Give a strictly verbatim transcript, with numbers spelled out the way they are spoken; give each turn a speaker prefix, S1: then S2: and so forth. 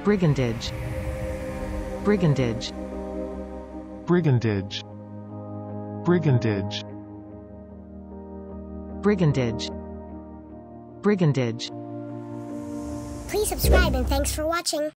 S1: brigandage, brigandage,
S2: brigandage, brigandage,
S1: brigandage, brigandage.
S3: Please subscribe and thanks for watching.